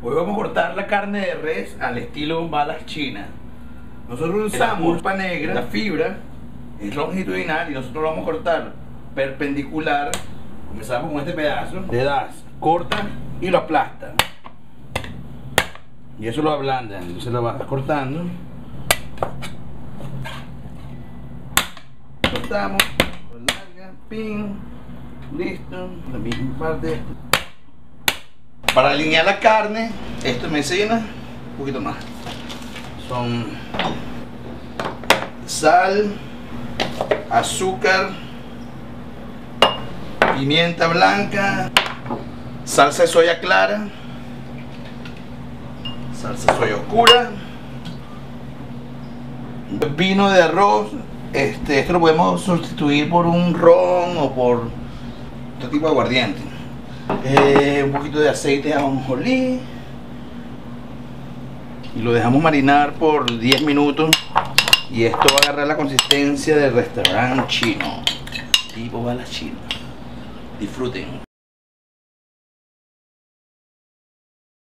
Hoy vamos a cortar la carne de res al estilo balas chinas. Nosotros usamos pulpa negra, la fibra es longitudinal y nosotros lo vamos a cortar perpendicular. Comenzamos con este pedazo, le das, corta y lo aplastas. Y eso lo ablandan, entonces lo vas cortando. Cortamos, lo larga, pin, listo, la misma parte. Para alinear la carne, esto me llena un poquito más. Son sal, azúcar, pimienta blanca, salsa de soya clara, salsa de soya oscura, vino de arroz. Esto lo podemos sustituir por un ron o por otro tipo de aguardiente. Un poquito de aceite de ajonjolí y lo dejamos marinar por 10 minutos y esto va a agarrar la consistencia del restaurante chino tipo balas chino. Disfruten.